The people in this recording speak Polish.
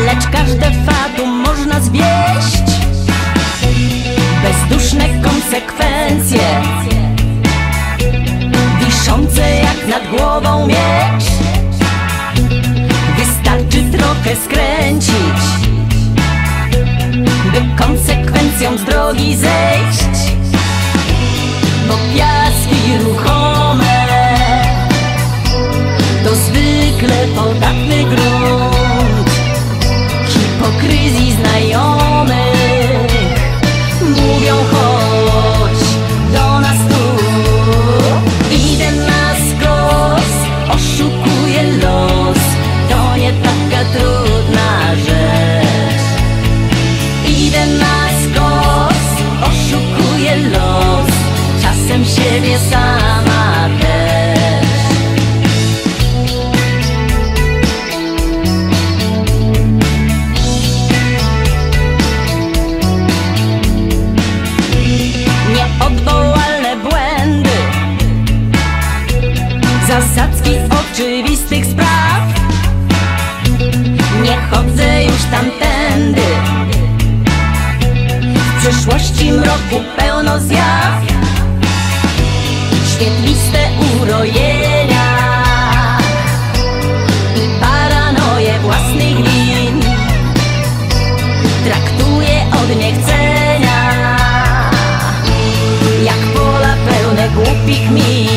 lecz każde fatum można zwieść. Bezduszne konsekwencje, wiszące jak nad głową miecz. Wystarczy trochę skręcić, by konsekwencjom z drogi zejść. Bo piaski ruchome to zwykle podatny grunt hipokryzji znajomych. Mówią chodź do nas tu, idę na skos, oszukuje los. To nie taka trudna rzecz. Idę na skos, oszukuje los, czasem siebie sama też. Nieodwołalne błędy, zasadzki oczywistych spraw. Nie chodzę już tamtędy, w przyszłości mroku pełno zjaw. Świetliste urojenia i paranoje własnych win traktuję od niechcenia, jak pola pełne głupich min.